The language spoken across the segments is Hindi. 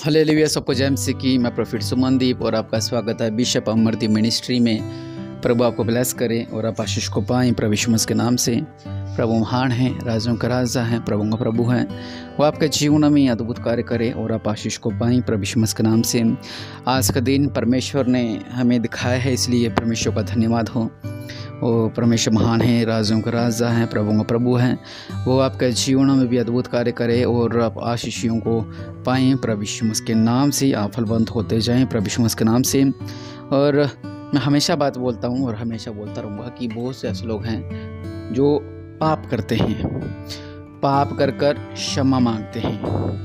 हालेलुया। सबको जय मसीह की। मैं प्रोफेट सुमनदीप और आपका स्वागत है बिशप अमरदीप मिनिस्ट्री में। प्रभु आपको ब्लेस करे और आप आशीष को पाएं प्रभु यीशु मसीह के नाम से। प्रभु महान हैं, राजों का राजा है, प्रभु का प्रभु हैं। वो आपके जीवन में अद्भुत कार्य करे और आप आशीष को पाएं प्रभु यीशु मसीह के नाम से। आज का दिन परमेश्वर ने हमें दिखाया है, इसलिए परमेश्वर का धन्यवाद हो। वो परमेश्वर महान है, राजों का राजा है, प्रभु का प्रभु हैं। वो आपके जीवन में भी अद्भुत कार्य करे और आप आशीषियों को पाएँ प्रभु यीशु मसीह के नाम से। आप फलवंत होते जाएं प्रभु यीशु मसीह के नाम से। और मैं हमेशा बात बोलता हूँ और हमेशा बोलता रहूँगा कि बहुत से ऐसे लोग हैं जो पाप करते हैं, पाप कर कर क्षमा मांगते हैं,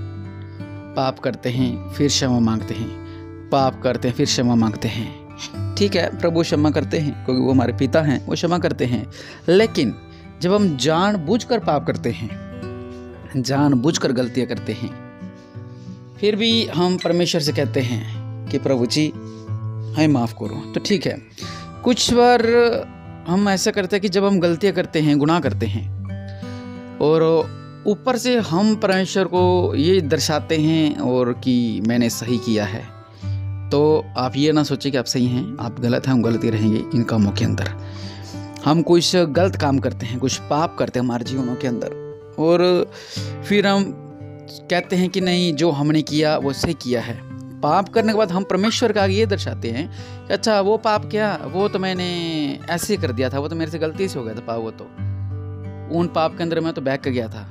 पाप करते हैं फिर क्षमा मांगते हैं, पाप करते हैं फिर क्षमा मांगते हैं। ठीक है, प्रभु क्षमा करते हैं क्योंकि वो हमारे पिता हैं, वो क्षमा करते हैं। लेकिन जब हम जानबूझकर पाप करते हैं, जानबूझकर गलतियां करते हैं, फिर भी हम परमेश्वर से कहते हैं कि प्रभु जी हमें माफ़ करो, तो ठीक है। कुछ बार हम ऐसा करते हैं कि जब हम गलतियां करते हैं, गुनाह करते हैं और ऊपर से हम परमेश्वर को ये दर्शाते हैं और कि मैंने सही किया है, तो आप ये ना सोचें कि आप सही हैं, आप गलत हैं, हम गलती रहेंगे इन कामों के अंदर। हम कुछ गलत काम करते हैं, कुछ पाप करते हैं हमारे जीवनों के अंदर और फिर हम कहते हैं कि नहीं, जो हमने किया वो सही किया है। पाप करने के बाद हम परमेश्वर का आगे ये दर्शाते हैं कि अच्छा वो पाप क्या, वो तो मैंने ऐसे ही कर दिया था, वो तो मेरे से गलती से हो गया था पाप, वो तो उन पाप के अंदर मैं तो बह के गया था।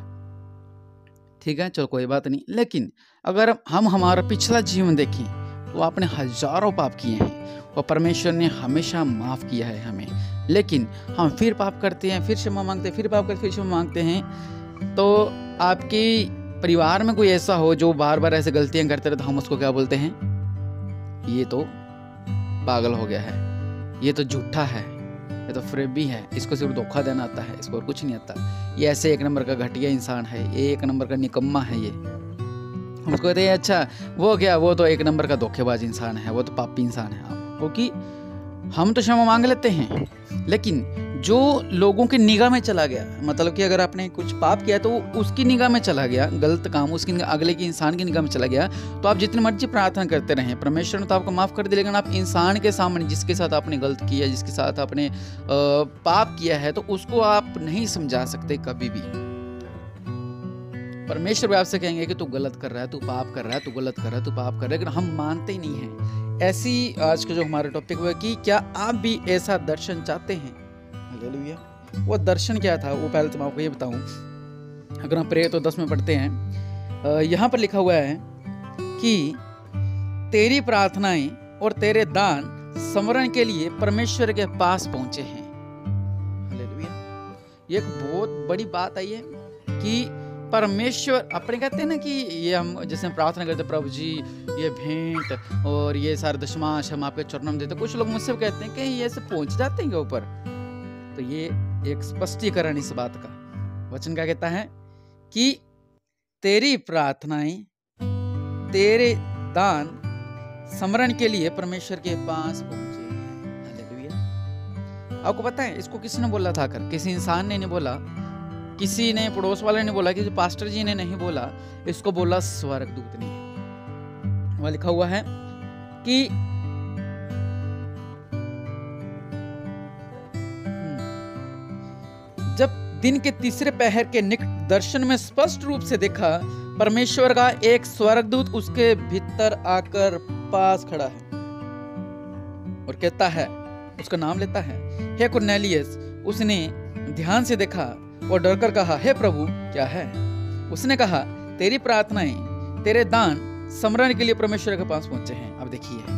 ठीक है, चलो कोई बात नहीं। लेकिन अगर हम हमारा पिछला जीवन देखें तो आपने हजारों पाप किए हैं और परमेश्वर ने हमेशा माफ़ किया है हमें। लेकिन हम फिर पाप करते हैं, फिर क्षमा मांगते हैं, फिर पाप करते फिर क्षमा मांगते हैं। तो आपके परिवार में कोई ऐसा हो जो बार बार ऐसे गलतियां करते रहे, तो हम उसको क्या बोलते हैं? ये तो पागल हो गया है, ये तो झूठा है, ये तो फ्रेबी है, इसको सिर्फ धोखा देना आता है, इसको और कुछ नहीं आता। ये ऐसे एक नंबर का घटिया इंसान है, ये एक नंबर का निकम्मा है। ये हम उसको कहते हैं अच्छा वो क्या, वो तो एक नंबर का धोखेबाज इंसान है, वो तो पापी इंसान है। क्योंकि हम तो क्षमा मांग लेते हैं, लेकिन जो लोगों की निगाह में चला गया, मतलब कि अगर आपने कुछ पाप किया तो उसकी निगाह में चला गया, गलत काम उसकी अगले की इंसान की निगाह में चला गया, तो आप जितनी मर्जी प्रार्थना करते रहें, परमेश्वर ने तो आपको माफ़ कर दिया। लेकिन आप इंसान के सामने जिसके साथ आपने गलत किया, जिसके साथ आपने पाप किया है, तो उसको आप नहीं समझा सकते कभी भी। परमेश्वर भी आपसे कहेंगे कि तू गलत कर रहा है, तू पाप कर रहा है, तू गलत कर रहा है, तू पाप कर रहा है, लेकिन हम मानते ही नहीं हैं। ऐसी आज का जो हमारा टॉपिक हुआ कि क्या आप भी ऐसा दर्शन चाहते हैं? हालेलुया। वो दर्शन क्या था, वो पहले तो मैं आपको ये बताऊं। अगर हम प्रेरित 10 में पढ़ते हैं, यहाँ पर लिखा हुआ है कि तेरी प्रार्थनाएं और तेरे दान स्मरण के लिए परमेश्वर के पास पहुंचे हैं। हालेलुया। ये एक बहुत बड़ी बात आई है कि परमेश्वर अपने कहते हैं ना कि ये हम जैसे हम प्रार्थना करते हैं, प्रभु जी ये भेंट और ये सारे दशमांश हम आपके चरणों में देते हैं। कुछ लोग मुझसे कहते हैं कि ये ऐसे पहुंच जाते हैं क्या ऊपर? तो ये एक स्पष्टीकरण इस बात का। वचन क्या कहता है कि तेरी प्रार्थनाएं, तेरे दान स्मरण के लिए परमेश्वर के पास पहुंचे हैं। हालेलुया। आपको पता है इसको किसने बोला था? कर किसी इंसान ने नहीं बोला, किसी ने पड़ोस वाले ने बोला, किसी पास्टर जी ने नहीं बोला, इसको बोला स्वर्गदूत ने। वहां लिखा हुआ है कि जब दिन के तीसरे पहर के निकट दर्शन में स्पष्ट रूप से देखा, परमेश्वर का एक स्वर्गदूत उसके भीतर आकर पास खड़ा है और कहता है, उसका नाम लेता है, हे कुरनेलियस। उसने ध्यान से देखा और डरकर कहा, हे प्रभु क्या है? उसने कहा, तेरी प्रार्थनाएं, तेरे दान स्मरण के लिए परमेश्वर के पास पहुंचे हैं। अब देखिए,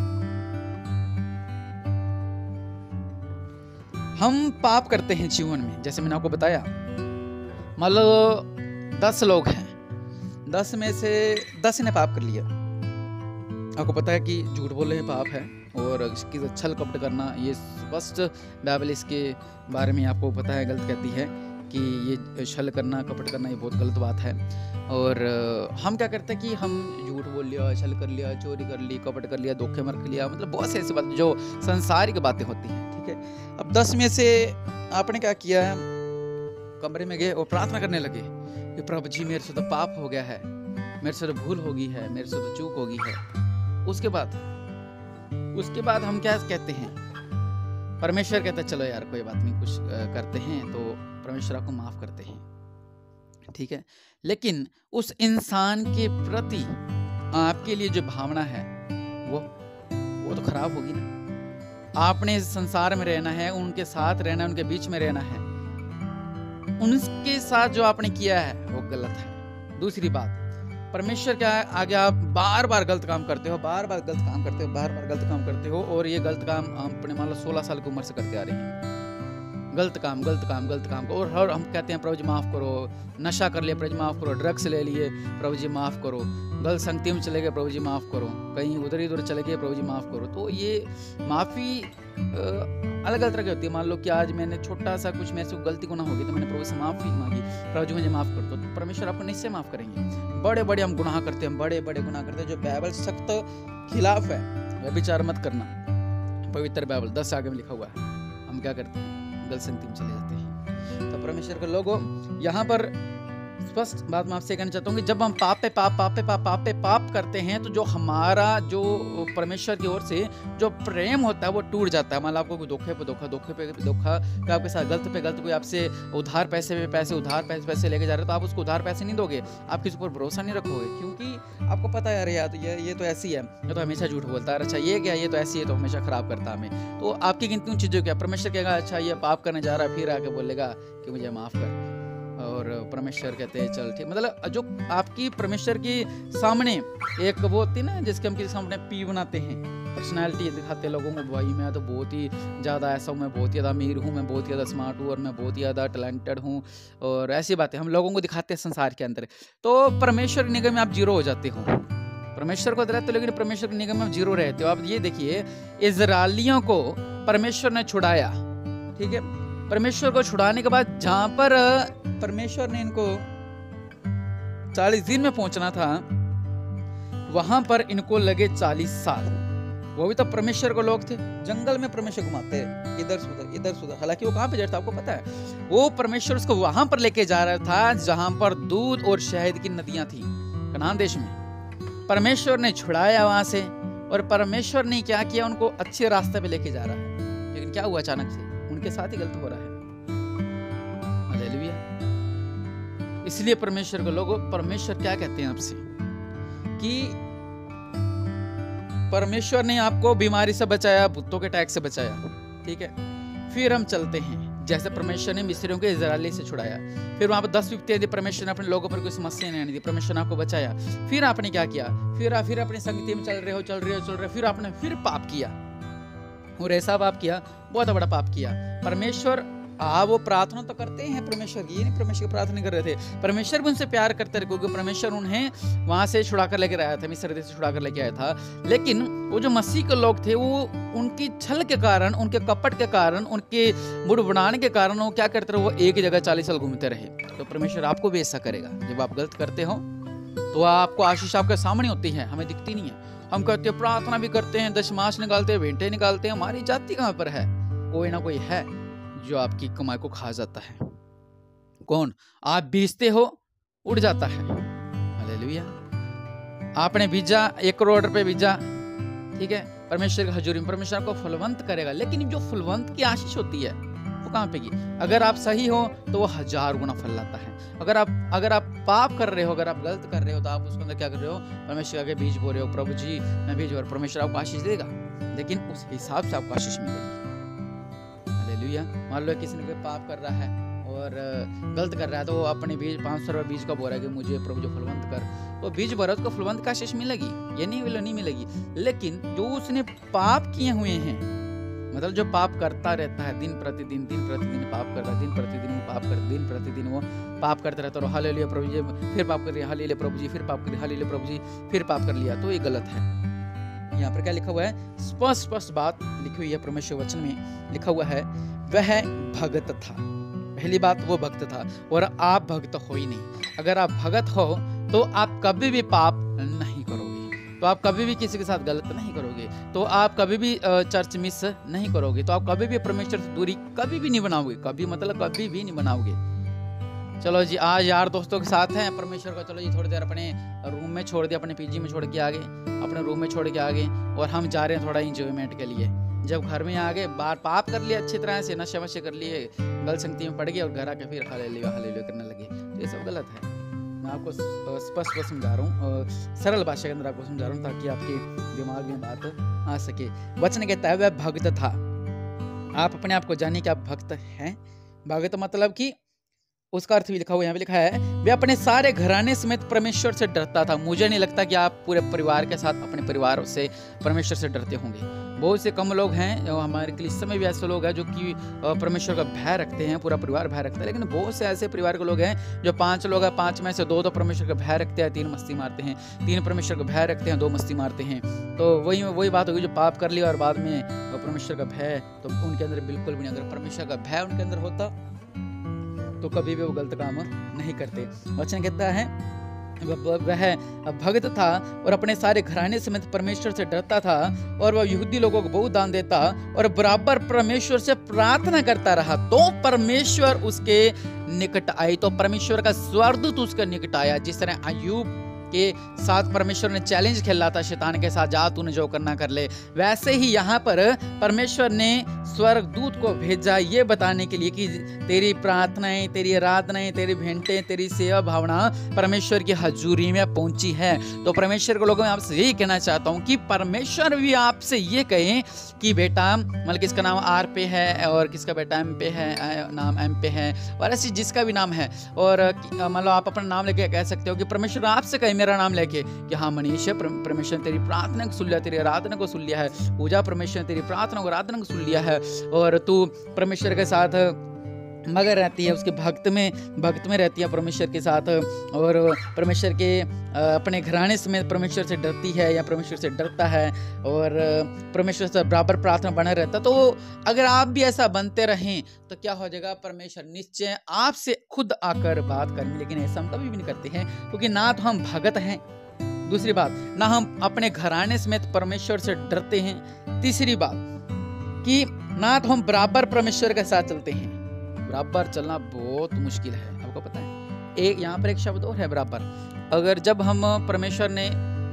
हम पाप करते हैं जीवन में, जैसे मैंने आपको बताया। मान लो 10 लोग हैं, 10 में से 10 ने पाप कर लिया। आपको पता है कि झूठ बोलने पाप है और इसकी छल कपट करना, ये स्पष्ट बाइबल इसके बारे में आपको पता है, गलत कहती है कि ये छल करना, कपट करना, ये बहुत गलत बात है। और हम क्या करते हैं कि हम झूठ बोल लिया, छल कर लिया, चोरी कर ली, कपट कर लिया, धोखे मर लिया, मतलब बहुत से ऐसी बातें जो संसारिक बातें होती हैं। ठीक है, अब 10 में से आपने क्या किया है, कमरे में गए और प्रार्थना करने लगे कि प्रभु जी मेरे से तो पाप हो गया है, मेरे से तो भूल होगी है, मेरे से तो चूक होगी है। उसके बाद हम क्या कहते हैं? परमेश्वर कहता है चलो यार कोई बात नहीं, कुछ करते हैं तो परमेश्वर आपको माफ करते हैं, ठीक है। लेकिन उस इंसान के प्रति आपके लिए जो भावना है वो तो खराब होगी ना। आपने इस संसार में रहना है, उनके साथ रहना है, उनके बीच में रहना है। उनके साथ जो आपने किया है वो गलत है। दूसरी बात, परमेश्वर क्या है, आगे आप बार बार गलत काम करते हो, बार बार गलत काम करते हो और ये गलत काम अपने मान लो 16 साल की उम्र से करते आ रहे हैं। गलत काम और हम कहते हैं प्रभु जी माफ़ करो, नशा कर लिया प्रभु जी माफ़ करो, ड्रग्स ले लिए प्रभु जी माफ़ करो, गलत संगति में चले गए प्रभु जी माफ़ करो, कहीं उधर इधर चले गए प्रभु जी माफ़ करो। तो ये माफ़ी अलग अलग तरह की होती है। मान लो कि आज मैंने छोटा सा कुछ मेरे से गलती गुनाह हो गई तो मैंने प्रभु से माफ़ी मांगी, प्रभु जी मुझे माफ़ कर दो, तो परमेश्वर आपको निश्चय माफ़ करेंगे। बड़े बड़े हम गुनाह करते हैं, बड़े गुनाह करते हैं जो बाइबल सख्त खिलाफ है। व्यभिचार मत करना, पवित्र बाइबल 10 आगे में लिखा हुआ है। हम क्या करते हैं? गलत संगति में चले जाते हैं। तो परमेश्वर के लोगों, यहाँ पर स्पष्ट बात मैं आपसे कहना चाहता हूँ कि जब हम पाप पे पाप करते हैं तो जो हमारा जो परमेश्वर की ओर से जो प्रेम होता है वो टूट जाता है। मान लो आपको कोई धोखे पे धोखा, आपके साथ गलत पे गलत, कोई आपसे उधार पैसे लेके जा रहे हो तो आप उसको उधार पैसे नहीं दोगे, आप किसी पर भरोसा नहीं रखोगे, क्योंकि आपको पता है यार ये तो ऐसी है, ये तो हमेशा झूठ बोलता है, अच्छा ये क्या, ये तो ऐसी है, तो हमेशा खराब करता है हमें। तो आपकी गिनती उन चीज़ों क्या, परमेश्वर कहेगा अच्छा ये पाप करने जा रहा है, फिर आके बोलेगा कि मुझे माफ़ कर, और परमेश्वर कहते हैं चल ठीक। मतलब जो आपकी परमेश्वर की सामने एक वो होती है ना, जिसके हम किसी सामने पी बनाते हैं, पर्सनैलिटी दिखाते हैं लोगों को, भाई मैं तो बहुत ही ज़्यादा ऐसा हूँ, मैं बहुत ही ज़्यादा अमीर हूँ, मैं बहुत ही ज़्यादा स्मार्ट हूँ और मैं बहुत ही ज़्यादा टैलेंटेड हूँ, और ऐसी बातें हम लोगों को दिखाते हैं संसार के अंदर। तो परमेश्वर की निगाह में आप जीरो हो जाते हो। परमेश्वर को रहते हो लेकिन परमेश्वर की निगाह में आप जीरो रहते हो। आप ये देखिए, इजराइलियों को परमेश्वर ने छुड़ाया, ठीक है। परमेश्वर को छुड़ाने के बाद जहां पर परमेश्वर ने इनको 40 दिन में पहुंचना था, वहां पर इनको लगे 40 साल। वो भी तो परमेश्वर को लोग थे, जंगल में परमेश्वर घुमाते इधर से उधर। हालांकि वो कहां पे जाता आपको पता है? वो परमेश्वर उसको वहां पर लेके जा रहा था जहां पर दूध और शहद की नदियां थी, कनान देश में। परमेश्वर ने छुड़ाया वहां से, और परमेश्वर ने क्या किया, उनको अच्छे रास्ते पे लेके जा रहा है। लेकिन क्या हुआ, अचानक से उनके साथ ही गलत हो रहा है। हालेलुया। इसलिए परमेश्वर के लोगों, परमेश्वर क्या कहते हैं आपसे कि परमेश्वर ने आपको बीमारी से बचाया, भूतों के अटैक से बचाया, ठीक है। फिर हम चलते हैं, जैसे परमेश्वर ने मिस्रियों के इजराइली से छुड़ाया, फिर वहां पर 10 विपत्तियां दी, परमेश्वर ने अपने लोगों पर कोई समस्या नहीं आने दी, परमेश्वर ने आपको बचाया। फिर आपने क्या किया, फिर अपनी संगति में चल रहे हो, फिर आपने फिर पाप किया, और ऐसा पाप किया, बहुत बड़ा पाप किया। परमेश्वर वो प्रार्थना तो करते हैं परमेश्वर की, ये नहीं परमेश्वर की प्रार्थना कर रहे थे, परमेश्वर भी उनसे प्यार करते रहे, क्योंकि परमेश्वर उन्हें वहां से छुड़ा कर लेकर आया था, मिस्र देश से छुड़ा कर लेके आया था। लेकिन वो जो मसीह के लोग थे, वो उनकी छल के कारण, उनके कपट के कारण, उनके मुड़ बनाने के कारण वो क्या करते रहे, वो एक ही जगह 40 साल घूमते रहे। तो परमेश्वर आपको भी ऐसा करेगा। जब आप गलत करते हो तो आपको आशीष आपके सामने होती है, हमें दिखती नहीं है। हम कहते हैं, प्रार्थना भी करते हैं, दशमांश निकालते हैं, भेंटे निकालते हैं, हमारी जाति कहाँ पर है? कोई ना कोई है जो आपकी कमाई को खा जाता है। कौन? आप बीजते हो, उड़ जाता है। हालेलुया। आपने बीजा, 1 करोड़ रुपए बीजा, ठीक है, परमेश्वर की हजूरी में परमेश्वर आपको फलवंत करेगा। लेकिन जो फलवंत की आशीष होती है वो कहाँ पे की? अगर आप सही हो तो वो 1000 गुना फल लाता है। अगर आप पाप कर रहे हो, अगर आप गलत कर रहे हो, तो आप उसके अंदर क्या कर रहे हो? परमेश्वर के बीज बो रहे हो, प्रभु जी मैं बीज बो, परमेश्वर आपको आशीष देगा, लेकिन उस हिसाब से आपको आशीष मिलेगी। हालेलुया। मान लो किसी ने कोई पाप कर रहा है और गलत कर रहा है, तो वो अपने बीज 500 रुपये बीज का बोल रहा है कि मुझे प्रभु जो फलवंत कर, तो बीज भरा उसको फलवंत का आशीष मिलेगी, ये नहीं मिलेगी। लेकिन जो उसने पाप किए हुए हैं, मतलब जो पाप करता रहता है, दिन प्रतिदिन पाप करता है, दिन प्रतिदिन वो पाप करता रहता है, हालेलुया प्रभु जी, फिर पाप कर लिया, हालेलुया प्रभु जी, फिर पाप कर लिया, हालेलुया प्रभु जी, फिर पाप कर लिया, तो ये गलत है। यहाँ पर क्या लिखा हुआ है? स्पष्ट बात लिखी हुई है परमेश्वर वचन में, लिखा हुआ है, वह भगत था। पहली बात, वो भक्त था, और आप भक्त हो ही नहीं। अगर आप भगत हो तो आप कभी भी पाप नहीं करोगे, तो आप कभी भी किसी के साथ गलत नहीं करोगे, तो आप कभी भी चर्च मिस नहीं करोगे, तो आप कभी भी परमेश्वर से दूरी कभी भी नहीं बनाओगे, कभी मतलब कभी भी नहीं बनाओगे। चलो जी, आज यार दोस्तों के साथ हैं परमेश्वर को। चलो जी, थोड़ी देर अपने रूम में छोड़ दिया, अपने पीजी में छोड़ के आ गए, अपने रूम में छोड़ के आ गए, और हम जा रहे हैं थोड़ा इंजॉयमेंट के लिए। जब घर में आ गए, बाहर पाप कर लिया अच्छी तरह से, नशे वशे कर लिए, गलत संगति में पड़ गए, और घर आके फिर हालेलुया हालेलुया करने लगे। तो ये सब गलत है। मैं आपको स्पष्ट समझा रहा हूँ, सरल भाषा के अंदर आपको समझा रहा हूँ, ताकि आपके दिमाग में बात आ सके। वचन कहता है वह भक्त था। आप अपने आप को जानिए कि आप भक्त हैं। भक्त मतलब कि उसका अर्थ भी लिखा हुआ, यहाँ पे लिखा है, वे अपने सारे घराने समेत परमेश्वर से डरता था। मुझे नहीं लगता कि आप पूरे परिवार के साथ अपने परिवार से परमेश्वर से डरते होंगे। बहुत से कम लोग हैं, हमारे कलीसिया में भी ऐसे लोग हैं जो कि परमेश्वर का भय रखते हैं, पूरा परिवार भय रखता है। लेकिन बहुत से ऐसे परिवार के लोग हैं जो 5 लोग हैं, 5 में से 2 तो परमेश्वर का भय रखते हैं, 3 मस्ती मारते हैं, 3 परमेश्वर का भय रखते हैं, 2 मस्ती मारते हैं। तो वही बात होगी, जो पाप कर लिया और बाद में परमेश्वर का भय, तो उनके अंदर बिल्कुल भी नहीं। अगर परमेश्वर का भय उनके अंदर होता तो कभी भी वो गलत काम नहीं करते। वचन कहता है वह भक्त था और अपने सारे घराने समेत परमेश्वर से डरता था, और वह यहूदी लोगों को बहुत दान देता और बराबर परमेश्वर से प्रार्थना करता रहा। तो परमेश्वर उसके निकट आई, तो परमेश्वर का स्वर्गदूत उसके निकट आया। जिस तरह अय्यूब के साथ परमेश्वर ने चैलेंज खेला था शैतान के साथ, जा तूने जो करना कर ले, वैसे ही यहाँ पर परमेश्वर ने स्वर्गदूत को भेजा ये बताने के लिए कि तेरी प्रार्थनाएं, तेरी आराधनाएं, तेरी भेंटें, तेरी सेवा भावना परमेश्वर की हजूरी में पहुंची है। तो परमेश्वर के लोगों में आपसे यही कहना चाहता हूँ कि परमेश्वर भी आपसे ये कहें कि बेटा, मतलब किसका नाम आर पे है और किसका बेटा एम पे है, नाम एम पे है, और ऐसी जिसका भी नाम है, और मतलब आप अपना नाम लेके कह सकते हो कि परमेश्वर आपसे कहे मेरा नाम लेके कि हाँ मनीष, परमेश्वर तेरी प्रार्थना को सुन लिया, तेरी आराधना को सुन लिया है। पूजा, परमेश्वर तेरी प्रार्थना को आराधना को सुन लिया है, और तू परमेश्वर के साथ मगर रहती है, उसके भक्त में रहती है परमेश्वर के साथ, और परमेश्वर के अपने घराने समेत परमेश्वर से डरती है या परमेश्वर से डरता है, और परमेश्वर से बराबर प्रार्थना बना रहता। तो अगर आप भी ऐसा बनते रहें तो क्या हो जाएगा, परमेश्वर निश्चय आपसे खुद आकर बात करेंगे। लेकिन ऐसा हम कभी भी नहीं करते हैं, क्योंकि ना तो हम भगत हैं, दूसरी बात ना हम अपने घराने समेत परमेश्वर से डरते हैं, तीसरी बात कि ना तो हम बराबर परमेश्वर के साथ चलते हैं। बराबर चलना बहुत मुश्किल है, आपको पता है। एक यहाँ पर एक शब्द और है, बराबर। अगर जब हम परमेश्वर ने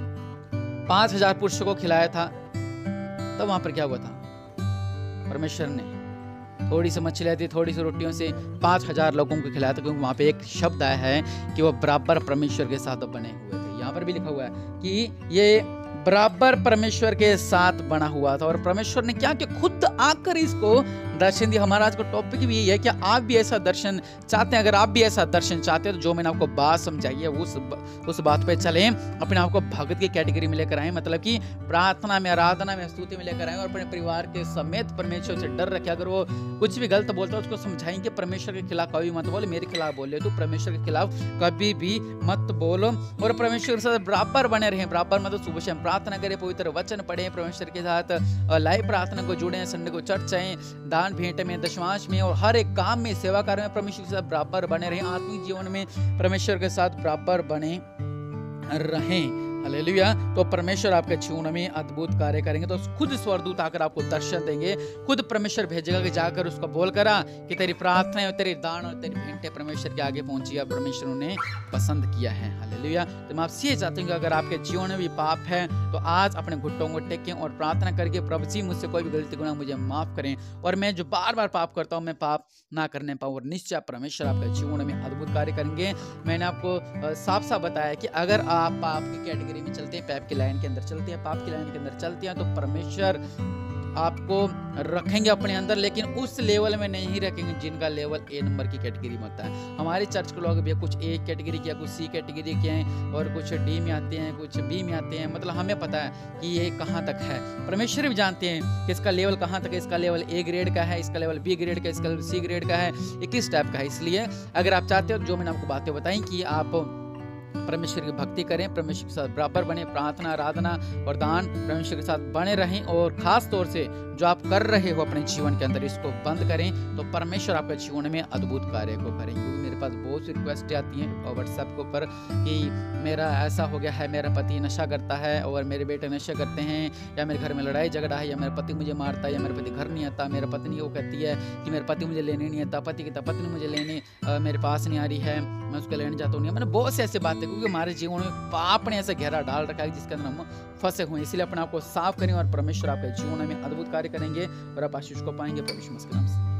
5000 पुरुषों को खिलाया था, तब वहां पर क्या हुआ था, परमेश्वर ने थोड़ी सी मछलियाँ थी, थोड़ी सी रोटियों से 5000 लोगों को खिलाया था, क्योंकि वहां पे एक शब्द आया है कि वो बराबर परमेश्वर के साथ बने हुए थे। यहाँ पर भी लिखा हुआ है कि ये बराबर परमेश्वर के साथ बना हुआ था, और परमेश्वर ने क्या कि खुद आकर इसको दर्शन दिया। हमारा आज का टॉपिक भी यही है कि आप भी ऐसा दर्शन चाहते हैं। अगर आप भी ऐसा दर्शन चाहते हैं तो जो मैंने आपको बात समझाई है उस बात पे चलें, अपने आप को भगत की कैटेगरी में लेकर आए, मतलब कि प्रार्थना में, आराधना में, स्तुति में लेकर आए, और अपने परिवार के समेत परमेश्वर से डर रखे। अगर वो कुछ भी गलत बोलता है उसको समझाएं कि परमेश्वर के खिलाफ कभी मत बोले, मेरे खिलाफ बोले तो परमेश्वर के खिलाफ कभी भी मत बोलो, और परमेश्वर के साथ बराबर बने रहें। बराबर मतलब सुबह शाम प्रार्थना करें, पवित्र वचन पढ़ें, परमेश्वर के साथ लाइव प्रार्थना को जुड़े, संडे को चर्च आएं, दान भेंट में, दशमांश में, और हर एक काम में, सेवा कार्य में परमेश्वर के साथ बराबर बने रहें। आत्मिक जीवन में परमेश्वर के साथ बराबर बने रहें। हालेलुया। तो परमेश्वर आपके जीवन में अद्भुत कार्य करेंगे। तो खुद स्वर्गदूत आकर आपको दर्शन देंगे, खुद परमेश्वर भेजेगा कि जाकर उसको बोल करा कि तेरी प्रार्थना और तेरी दान और तेरी भेंटें परमेश्वर के आगे पहुंची है, परमेश्वर ने पसंद किया है। हालेलुया। तो मैं आपसे ये चाहता हूँ कि अगर आपके जीवन में भी पाप है तो आज अपने घुटनों को टेकें और प्रार्थना करके, प्रभु जी मुझसे कोई भी गलती गुनाह मुझे माफ करें, और मैं जो बार बार पाप करता हूँ मैं पाप ना करने पाऊँ, और निश्चय परमेश्वर आपके जीवन में अद्भुत कार्य करेंगे। मैंने आपको साफ साफ बताया कि अगर आप पाप की कैटेगरी में चलते हैं, पाप की लाइन के अंदर चलते हैं, पाप की लाइन के अंदर चलते हैं, तो परमेश्वर आपको रखेंगे अपने अंदर, लेकिन उस लेवल में नहीं रखेंगे जिनका लेवल ए नंबर की कैटेगरी में होता है। हमारे चर्च के लोग भी कुछ ए कैटेगरी किया, कुछ सी कैटेगरी के हैं, और कुछ डी में आते हैं, कुछ बी में आते हैं। मतलब हमें पता है कि ये कहाँ तक है, परमेश्वर भी जानते हैं कि इसका लेवल कहाँ तक है। इसका लेवल ए ग्रेड का है, इसका लेवल बी ग्रेड का, इसका लेवल सी ग्रेड का है, ये किस टाइप का है। इसलिए अगर आप चाहते हो जो मैंने आपको बातें बताई कि आप परमेश्वर की भक्ति करें, परमेश्वर के साथ बराबर बने, प्रार्थना, आराधना और दान परमेश्वर के साथ बने रहें। और ख़ास तौर से जो आप कर रहे हो अपने जीवन के अंदर, इसको बंद करें तो परमेश्वर आपके जीवन में अद्भुत कार्य को करें। क्योंकि मेरे पास बहुत सी रिक्वेस्ट आती हैं व्हाट्सएप के ऊपर कि मेरा ऐसा हो गया है, मेरा पति नशा करता है और मेरे बेटे नशा करते हैं, या मेरे घर में लड़ाई झगड़ा है, या मेरा पति मुझे मारता है, या मेरे पति घर नहीं आता, मेरा पत्नी वो कहती है कि मेरा पति मुझे लेने नहीं आता, पति कहता पत्नी मुझे लेने मेरे पास नहीं आ रही है, मैं उसको लेने जाता हूँ। मैंने बहुत से ऐसे बातें, क्योंकि हमारे जीवन में पाप ने ऐसा गहरा डाल रखा है जिसके अंदर हम फंसे हुए हैं। इसलिए अपने आप को साफ करें और परमेश्वर आपके जीवन में अद्भुत कार्य करेंगे और आप आशीष को पाएंगे परमेश्वर के नाम से।